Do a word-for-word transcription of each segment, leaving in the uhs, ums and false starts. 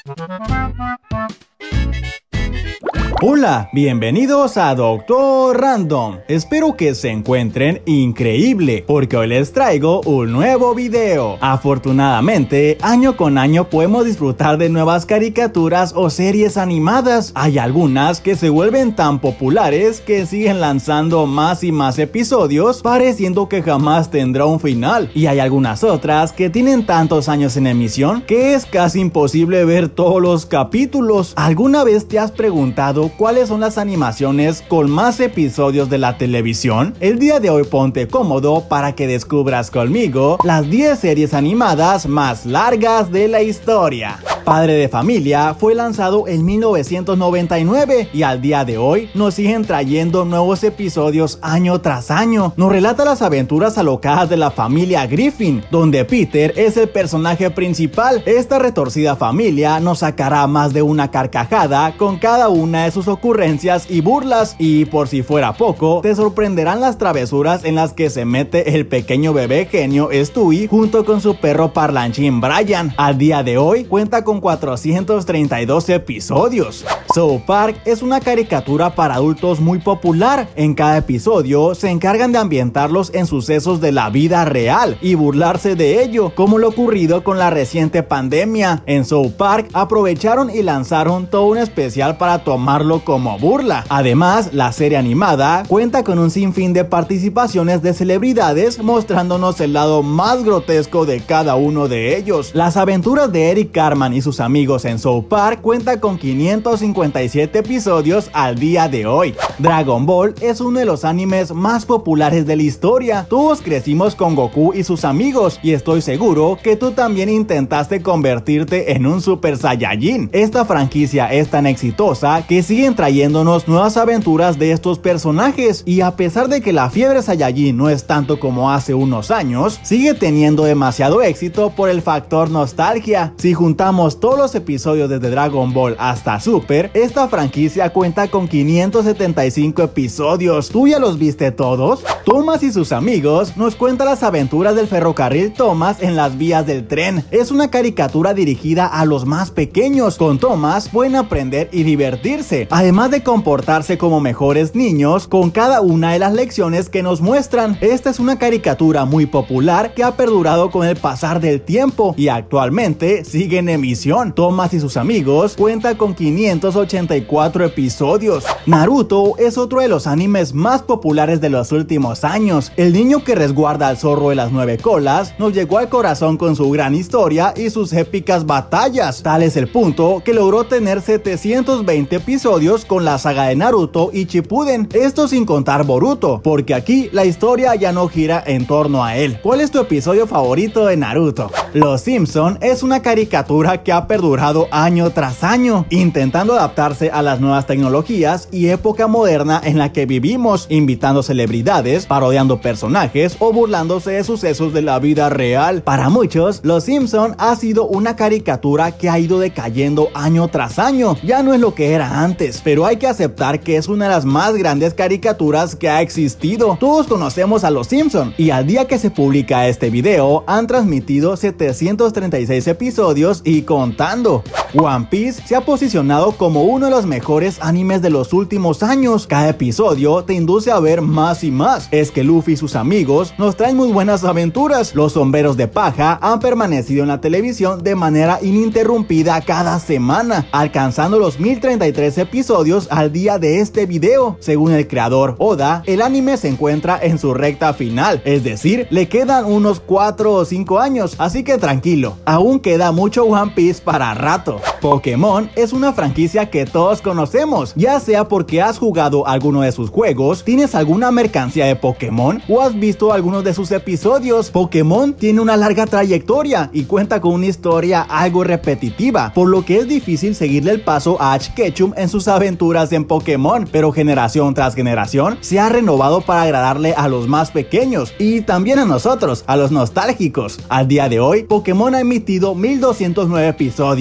Hola, bienvenidos a Doctor Random. Espero que se encuentren increíble, porque hoy les traigo un nuevo video. Afortunadamente, año con año podemos disfrutar de nuevas caricaturas o series animadas. Hay algunas que se vuelven tan populares que siguen lanzando más y más episodios, pareciendo que jamás tendrá un final. Y hay algunas otras que tienen tantos años en emisión que es casi imposible ver todos los capítulos. ¿Alguna vez te has preguntado cuáles son las animaciones con más episodios de la televisión? El día de hoy ponte cómodo para que descubras conmigo las diez series animadas más largas de la historia. Padre de Familia fue lanzado en mil novecientos noventa y nueve y al día de hoy nos siguen trayendo nuevos episodios año tras año. Nos relata las aventuras alocadas de la familia Griffin, donde Peter es el personaje principal. Esta retorcida familia nos sacará más de una carcajada con cada una de sus ocurrencias y burlas, y por si fuera poco, te sorprenderán las travesuras en las que se mete el pequeño bebé genio Stewie junto con su perro parlanchín Brian. Al día de hoy cuenta con cuatrocientos treinta y dos episodios. South Park es una caricatura para adultos muy popular. En cada episodio se encargan de ambientarlos en sucesos de la vida real y burlarse de ello, como lo ocurrido con la reciente pandemia. En South Park aprovecharon y lanzaron todo un especial para tomarlo como burla. Además, la serie animada cuenta con un sinfín de participaciones de celebridades, mostrándonos el lado más grotesco de cada uno de ellos. Las aventuras de Eric Cartman y sus amigos en South Park cuenta con quinientos cincuenta y siete episodios al día de hoy. Dragon Ball es uno de los animes más populares de la historia. Todos crecimos con Goku y sus amigos, y estoy seguro que tú también intentaste convertirte en un Super Saiyajin. Esta franquicia es tan exitosa que siguen trayéndonos nuevas aventuras de estos personajes, y a pesar de que la fiebre Saiyajin no es tanto como hace unos años, sigue teniendo demasiado éxito por el factor nostalgia. Si juntamos todos los episodios desde Dragon Ball hasta Super, esta franquicia cuenta con quinientos setenta y cinco episodios. ¿Tú ya los viste todos? Thomas y sus amigos nos cuenta las aventuras del ferrocarril Thomas en las vías del tren. Es una caricatura dirigida a los más pequeños. Con Thomas pueden aprender y divertirse, además de comportarse como mejores niños con cada una de las lecciones que nos muestran. Esta es una caricatura muy popular que ha perdurado con el pasar del tiempo y actualmente sigue en emisión. Thomas y sus amigos cuenta con quinientos ochenta y cuatro episodios. Naruto es otro de los animes más populares de los últimos años. El niño que resguarda al zorro de las nueve colas nos llegó al corazón con su gran historia y sus épicas batallas. Tal es el punto que logró tener setecientos veinte episodios con la saga de Naruto y Shippuden, esto sin contar Boruto, porque aquí la historia ya no gira en torno a él. ¿Cuál es tu episodio favorito de Naruto? Los Simpson es una caricatura que ha perdurado año tras año, intentando adaptarse a las nuevas tecnologías y época moderna en la que vivimos, invitando celebridades, parodiando personajes o burlándose de sucesos de la vida real. Para muchos, Los Simpson ha sido una caricatura que ha ido decayendo año tras año. Ya no es lo que era antes, pero hay que aceptar que es una de las más grandes caricaturas que ha existido. Todos conocemos a Los Simpson, y al día que se publica este video han transmitido setecientos treinta y seis episodios y contando. One Piece se ha posicionado como uno de los mejores animes de los últimos años. Cada episodio te induce a ver más y más. Es que Luffy y sus amigos nos traen muy buenas aventuras. Los sombreros de paja han permanecido en la televisión de manera ininterrumpida cada semana, alcanzando los mil treinta y tres episodios al día de este video. Según el creador Oda, el anime se encuentra en su recta final, es decir, le quedan unos cuatro o cinco años, así que tranquilo, aún queda mucho One Piece para rato. Pokémon es una franquicia que todos conocemos, ya sea porque has jugado alguno de sus juegos, tienes alguna mercancía de Pokémon o has visto algunos de sus episodios. Pokémon tiene una larga trayectoria y cuenta con una historia algo repetitiva, por lo que es difícil seguirle el paso a Ash Ketchum en sus aventuras en Pokémon, pero generación tras generación se ha renovado para agradarle a los más pequeños y también a nosotros, a los nostálgicos. Al día de hoy, Pokémon ha emitido mil doscientos nueve episodios y se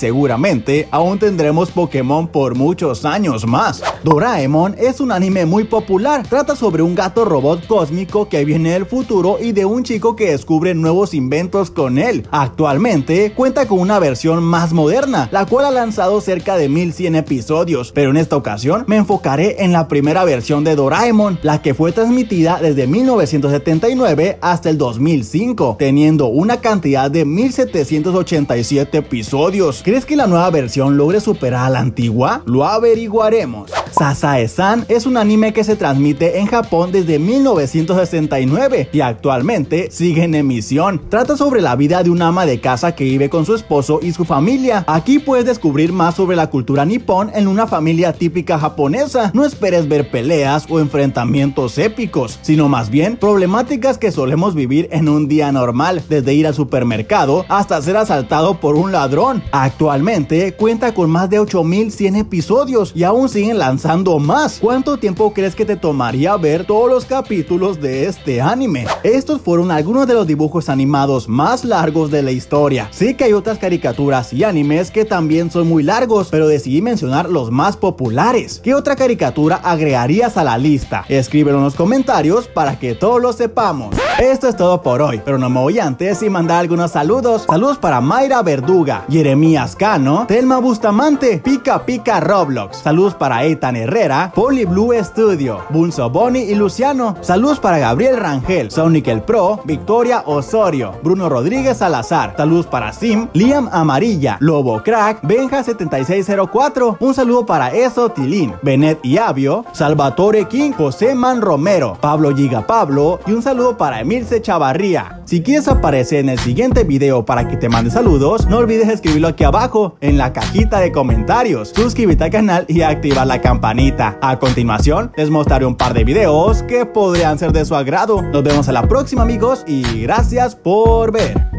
seguramente aún tendremos Pokémon por muchos años más. Doraemon es un anime muy popular, trata sobre un gato robot cósmico que viene del futuro y de un chico que descubre nuevos inventos con él. Actualmente cuenta con una versión más moderna, la cual ha lanzado cerca de mil cien episodios, pero en esta ocasión me enfocaré en la primera versión de Doraemon, la que fue transmitida desde mil novecientos setenta y nueve hasta el dos mil cinco, teniendo una cantidad de mil setecientos ochenta y siete episodios. ¿Crees que la nueva versión logre superar a la antigua? Lo averiguaremos. Sasae-san es un anime que se transmite en Japón desde mil novecientos sesenta y nueve y actualmente sigue en emisión. Trata sobre la vida de una ama de casa que vive con su esposo y su familia. Aquí puedes descubrir más sobre la cultura nipón en una familia típica japonesa. No esperes ver peleas o enfrentamientos épicos, sino más bien problemáticas que solemos vivir en un día normal, desde ir al supermercado hasta ser asaltado por un ladrón. Actualmente cuenta con más de ocho mil cien episodios y aún siguen lanzando más. ¿Cuánto tiempo crees que te tomaría ver todos los capítulos de este anime? Estos fueron algunos de los dibujos animados más largos de la historia. Sé que hay otras caricaturas y animes que también son muy largos, pero decidí mencionar los más populares. ¿Qué otra caricatura agregarías a la lista? Escríbelo en los comentarios para que todos lo sepamos. Esto es todo por hoy, pero no me voy antes sin mandar algunos saludos. Saludos para Mayra Verduga, Jeremías Cano, Telma Bustamante, Pica Pica Roblox. Saludos para Ethan Herrera, Poli Blue Studio, Bunso Bonnie y Luciano. Saludos para Gabriel Rangel, Sonic el Pro, Victoria Osorio, Bruno Rodríguez Salazar. Saludos para Sim, Liam Amarilla, Lobo Crack, Benja setenta y seis cero cuatro. Un saludo para Eso Tilín, Benet y Avio, Salvatore King, José Man Romero, Pablo Giga Pablo y un saludo para Emilce Chavarría. Si quieres aparecer en el siguiente video para que te mande saludos, no olvides escribirlo aquí abajo en la cajita de comentarios. Suscríbete al canal y activa la campanita. A continuación les mostraré un par de videos que podrían ser de su agrado. Nos vemos a la próxima, amigos, y gracias por ver.